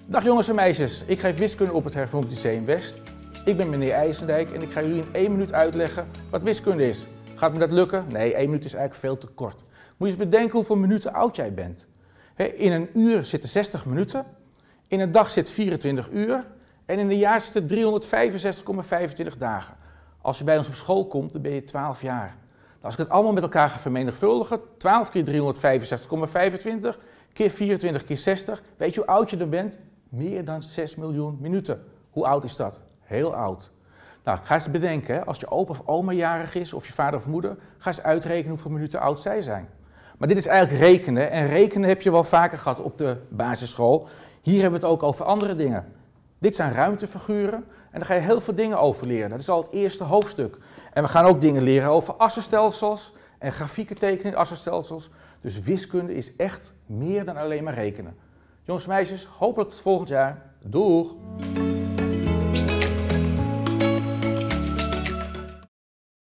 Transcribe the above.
Dag jongens en meisjes, ik geef wiskunde op het Hervormd Lyceum West. Ik ben meneer IJsendijk en ik ga jullie in 1 minuut uitleggen wat wiskunde is. Gaat me dat lukken? Nee, 1 minuut is eigenlijk veel te kort. Moet je eens bedenken hoeveel minuten oud jij bent. In een uur zitten 60 minuten, in een dag zit 24 uur en in een jaar zitten 365,25 dagen. Als je bij ons op school komt, dan ben je 12 jaar. Als ik het allemaal met elkaar ga vermenigvuldigen, 12 keer 365,25 keer 24 keer 60, weet je hoe oud je er bent? Meer dan 6 miljoen minuten. Hoe oud is dat? Heel oud. Nou, ga eens bedenken, als je opa of oma jarig is, of je vader of moeder, ga eens uitrekenen hoeveel minuten oud zij zijn. Maar dit is eigenlijk rekenen, en rekenen heb je wel vaker gehad op de basisschool. Hier hebben we het ook over andere dingen. Dit zijn ruimtefiguren en daar ga je heel veel dingen over leren. Dat is al het eerste hoofdstuk. En we gaan ook dingen leren over assenstelsels en grafieken tekenen in assenstelsels. Dus wiskunde is echt meer dan alleen maar rekenen. Jongens en meisjes, hopelijk tot volgend jaar. Doeg!